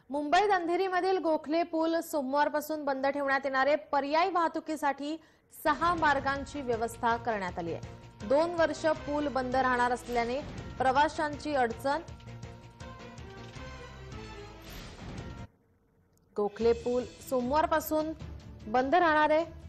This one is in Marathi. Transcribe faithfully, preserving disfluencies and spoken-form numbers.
मुंबईत अंधेरीमधील गोखले पूल सोमवारपासून बंद ठेवण्यात येणारे पर्यायी वाहतुकीसाठी सहा मार्गांची व्यवस्था करण्यात आली आहे। दोन वर्ष पूल बंद राहणार असल्याने प्रवाशांची अडचण। गोखले पूल सोमवारपासून बंद राहणार आहे।